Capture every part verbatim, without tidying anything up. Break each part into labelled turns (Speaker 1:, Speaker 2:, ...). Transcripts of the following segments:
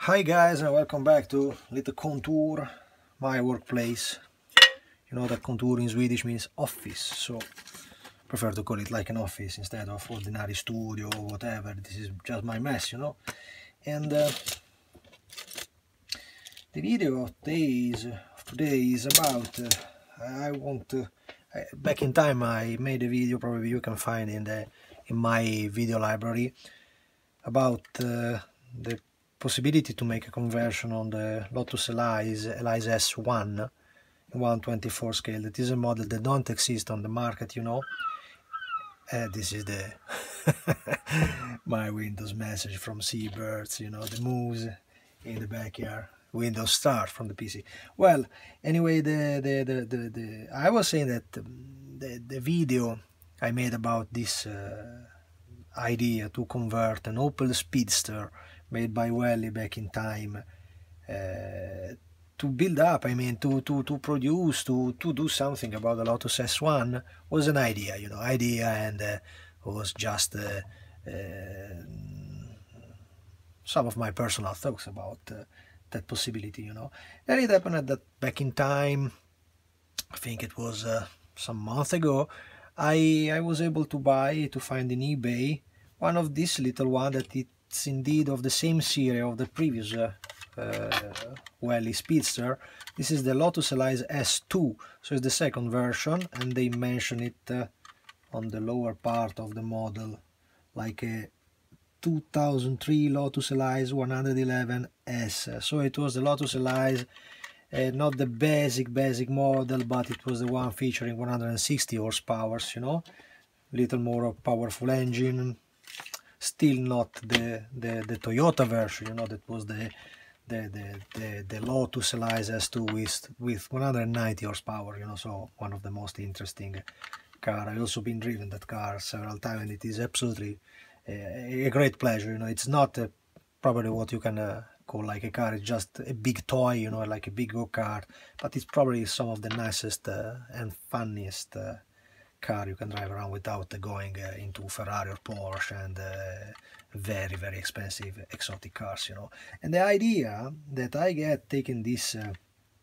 Speaker 1: Hi guys, and welcome back to Little Contour, my workplace. You know that contour in Swedish means office, so prefer to call it like an office instead of ordinary studio or whatever. This is just my mess, you know. And uh, the video of today is, of today is about, uh, I want to, I, back in time I made a video, probably you can find in the in my video library, about uh, the possibility to make a conversion on the Lotus Elise, Elise S one in one twenty-four scale. That is a model that don't exist on the market, you know. Uh, this is the my Windows message from Seabirds, you know, the moves in the backyard. Windows Start from the P C. Well, anyway, the the the the, the I was saying that the the video I made about this uh, idea to convert an Opel Speedster made by Welly back in time uh, to build up, I mean, to, to, to produce, to, to do something about the Lotus S one was an idea, you know, idea, and uh, was just uh, uh, some of my personal thoughts about uh, that possibility, you know. And it happened that back in time, I think it was uh, some month ago, I, I was able to buy, to find in eBay, one of these little one that it's indeed of the same series of the previous uh, uh, Welly Speedster. This is the Lotus Elise S two, so it's the second version, and they mention it uh, on the lower part of the model like a two thousand three Lotus Elise one eleven S. So it was the Lotus Elise, uh, not the basic basic model, but it was the one featuring one hundred sixty horsepower, you know, little more powerful engine. Still not the, the the Toyota version, you know, that was the the the the, the Lotus Elise S two with with one hundred ninety horsepower, you know, so one of the most interesting car. I've also been driven that car several times, and it is absolutely a, a great pleasure, you know. It's not uh, probably what you can uh, call like a car, it's just a big toy, you know, like a big go-kart, but it's probably some of the nicest uh, and funniest uh, car you can drive around without going uh, into Ferrari or Porsche and uh, very very expensive exotic cars, you know. And the idea that I get taking this uh,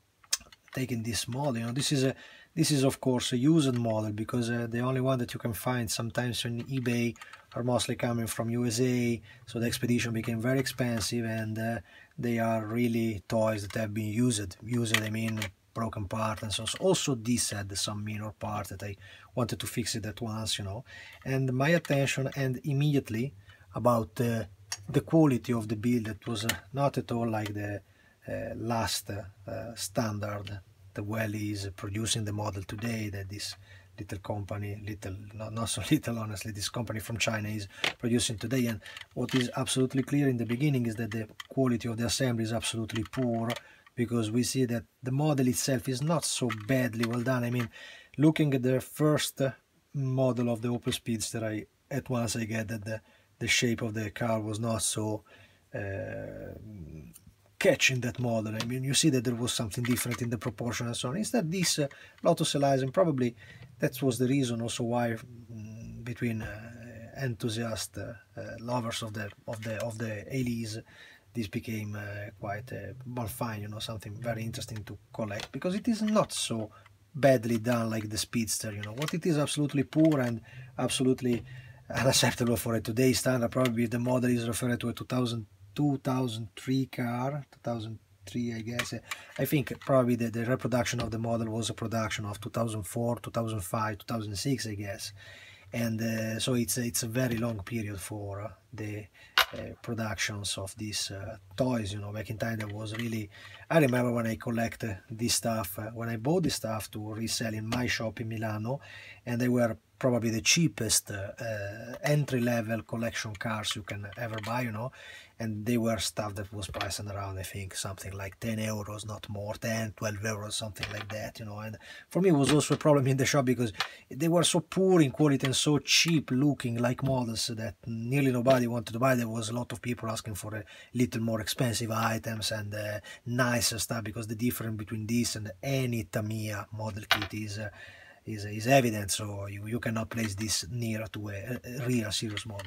Speaker 1: taking this model, you know, this is a this is of course a used model, because uh, the only one that you can find sometimes on eBay are mostly coming from U S A, so the Expedition became very expensive, and uh, they are really toys that have been used used I mean broken part and so on. Also this had some minor part that I wanted to fix it at once, you know. And my attention, and immediately, about uh, the quality of the build, that was uh, not at all like the uh, last uh, standard the Welly is producing the model today, that this little company, little, not, not so little honestly, this company from China is producing today. And what is absolutely clear in the beginning is that the quality of the assembly is absolutely poor, because we see that the model itself is not so badly well done. I mean, looking at the first model of the Opel Speedster, I at once I get that the, the shape of the car was not so uh, catching that model. I mean, you see that there was something different in the proportion and so on. Instead, this uh, Lotus Elise, and probably that was the reason also why mm, between uh, enthusiast uh, uh, lovers of the of the of the Elise, this became uh, quite uh, well fine, you know, something very interesting to collect, because it is not so badly done like the Speedster, you know. What it is absolutely poor and absolutely unacceptable for a today's standard. Probably the model is referred to a two thousand, two thousand three car, two thousand three I guess. I think probably the, the reproduction of the model was a production of two thousand four, two thousand five, two thousand six I guess. And uh, so it's, it's a very long period for uh, the Uh, productions of these uh, toys, you know. Back in time there was really, I remember when I collect uh, this stuff, uh, when I bought this stuff to resell in my shop in Milano, and they were probably the cheapest uh, uh, entry-level collection cars you can ever buy, you know. And they were stuff that was priced around, I think, something like ten euros, not more, ten, twelve euros, something like that, you know. And for me it was also a problem in the shop, because they were so poor in quality and so cheap looking like models that nearly nobody wanted to buy. There was a lot of people asking for a little more expensive items and uh, nicer stuff, because the difference between this and any Tamiya model kit is uh, is, is evident, so you, you cannot place this near to a, a real serious model. But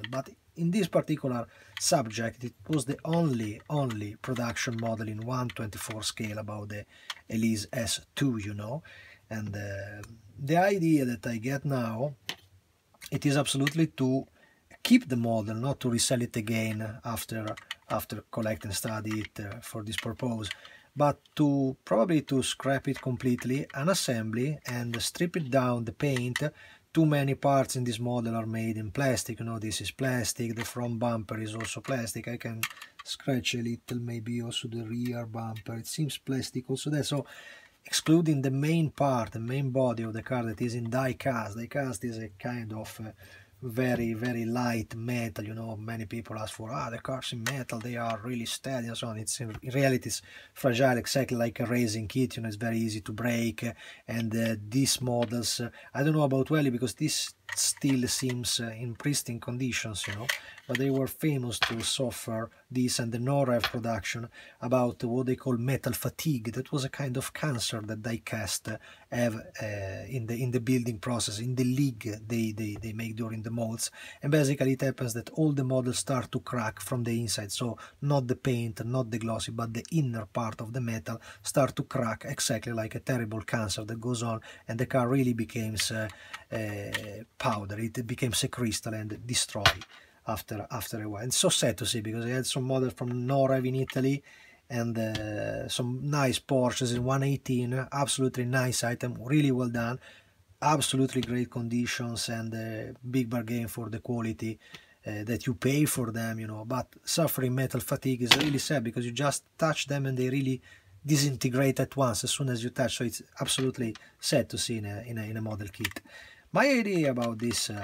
Speaker 1: in this particular subject, it was the only only production model in one twenty-four scale about the Elise S two, you know. And uh, the idea that I get now, it is absolutely to keep the model, not to resell it again after after collect and study it uh, for this purpose, but to probably to scrap it completely, unassembly, and strip it down the paint. Too many parts in this model are made in plastic, you know, this is plastic, the front bumper is also plastic. I can scratch a little, maybe also the rear bumper, it seems plastic also there. So excluding the main part, the main body of the car that is in die cast. Die cast is a kind of uh, very very light metal, you know. Many people ask for, ah, the cars in metal, they are really steady and so on. It's in, in reality it's fragile, exactly like a racing kit, you know. It's very easy to break, and uh, these models, uh, I don't know about Welly, because this still seems uh, in pristine conditions, you know, but they were famous to suffer this and the Norev production about what they call metal fatigue. That was a kind of cancer that die cast uh, have uh, in the in the building process, in the league they, they, they make during the molds. And basically it happens that all the models start to crack from the inside, so not the paint, not the glossy, but the inner part of the metal start to crack, exactly like a terrible cancer that goes on, and the car really becomes uh, uh, powder. It became a crystal and destroyed after after a while. It's so sad to see, because I had some model from Norev in Italy, and uh, some nice Porsches in one eighteen, absolutely nice item, really well done, absolutely great conditions, and a big bargain for the quality uh, that you pay for them, you know. But suffering metal fatigue is really sad, because you just touch them and they really disintegrate at once as soon as you touch. So it's absolutely sad to see in a, in a, in a model kit. My idea about this uh,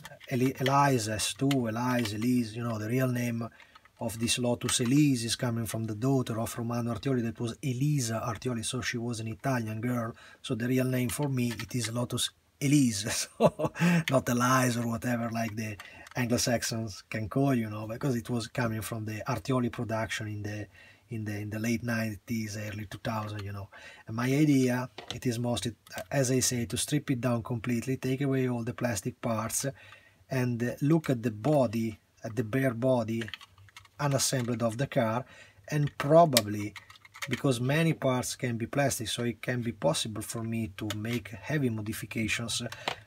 Speaker 1: Elise S two, Elise, Elise, you know, the real name of this Lotus Elise is coming from the daughter of Romano Artioli, that was Elisa Artioli, so she was an Italian girl. So the real name for me, it is Lotus Elise, so not Elise or whatever like the Anglo-Saxons can call, you know, because it was coming from the Artioli production in the in the in the late nineties, early two thousand, you know. And my idea, it is mostly, as I say, to strip it down completely, take away all the plastic parts, and look at the body, at the bare body unassembled of the car, and probably, because many parts can be plastic, so it can be possible for me to make heavy modifications.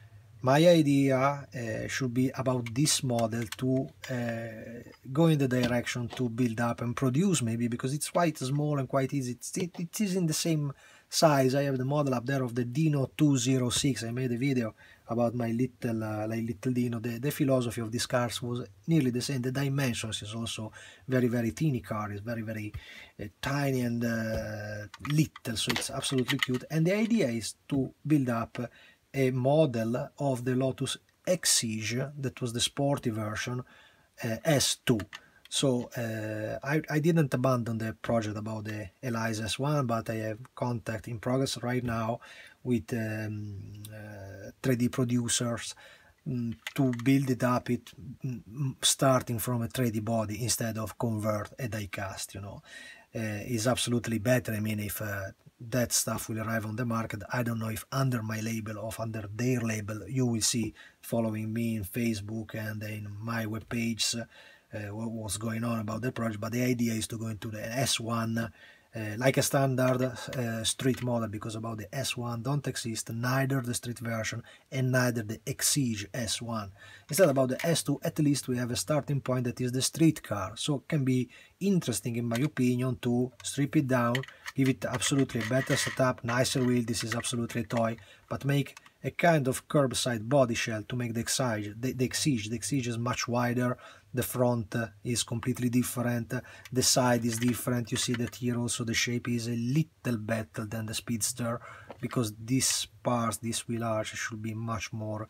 Speaker 1: My idea uh, should be about this model to uh, go in the direction to build up and produce, maybe, because it's quite small and quite easy. It's, it, it is in the same size. I have the model up there of the Dino two oh six. I made a video about my little uh, like little Dino. The, the philosophy of these cars was nearly the same. The dimensions is also very very teeny car. It's very very uh, tiny and uh, little, so it's absolutely cute. And the idea is to build up uh, a model of the Lotus Exige, that was the sporty version, uh, S two. So uh, I, I didn't abandon the project about the Elise S one, but I have contact in progress right now with um, uh, three D producers um, to build it up, it um, starting from a three D body instead of convert a die cast, you know. Uh, is absolutely better. I mean, if uh, that stuff will arrive on the market, I don't know if under my label or under their label, you will see, following me in Facebook and in my web page, uh, what was going on about the project. But the idea is to go into the S one, uh, like a standard uh, street model, because about the S one don't exist, neither the street version and neither the Exige S one. Instead, about the S two, at least we have a starting point that is the street car, so it can be interesting, in my opinion, to strip it down, give it absolutely a better setup, nicer wheel, this is absolutely a toy, but make a kind of curbside body shell to make the Exige. The, the Exige, the Exige is much wider, the front uh, is completely different, uh, the side is different. You see that here also the shape is a little better than the Speedster, because this part, this wheel arch should be much more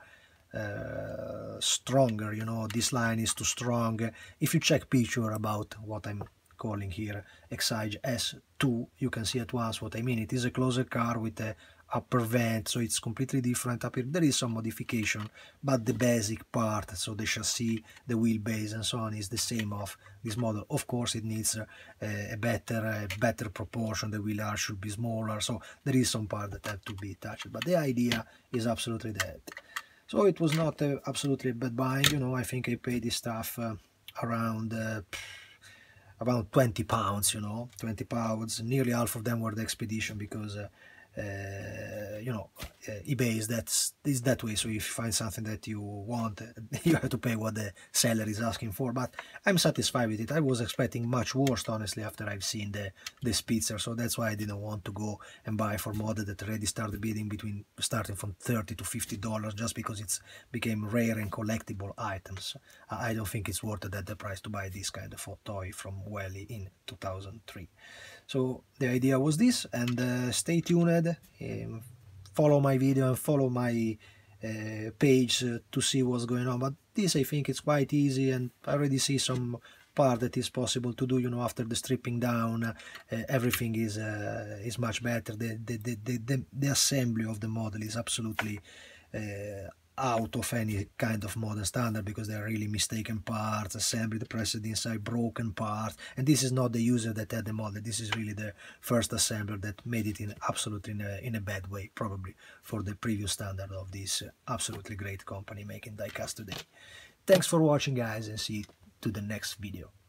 Speaker 1: uh, stronger, you know. This line is too strong. If you check picture about what I'm calling here Exige S two, you can see at once what I mean. It is a closer car with a upper vent, so it's completely different up here. There is some modification, but the basic part, so the chassis, the wheelbase and so on, is the same of this model. Of course, it needs a, a better a better proportion, the wheel arch should be smaller, so there is some part that have to be touched, but the idea is absolutely that. So it was not uh, absolutely bad buying, you know. I think I paid this stuff uh, around uh, about twenty pounds, you know, twenty pounds. Nearly half of them were the Expedition, because uh, uh, you know, uh, eBay is that is that way. So if you find something that you want, you have to pay what the seller is asking for. But I'm satisfied with it. I was expecting much worse, honestly, after I've seen the the Spitzer. So that's why I didn't want to go and buy for model that already started bidding between starting from thirty to fifty dollars, just because it's became rare and collectible items. I don't think it's worth it at the price to buy this kind of toy from Wally in two thousand three. So the idea was this, and uh, stay tuned, um, follow my video and follow my uh, page uh, to see what's going on. But this, I think, it's quite easy, and I already see some part that is possible to do, you know. After the stripping down, uh, everything is uh, is much better. The the, the the the the assembly of the model is absolutely uh, out of any kind of modern standard, because they are really mistaken parts, assembled, pressed inside, broken parts. And this is not the user that had the model. This is really the first assembler that made it in absolutely in a, in a bad way, probably for the previous standard of this uh, absolutely great company making diecast today. Thanks for watching, guys, and see you to the next video.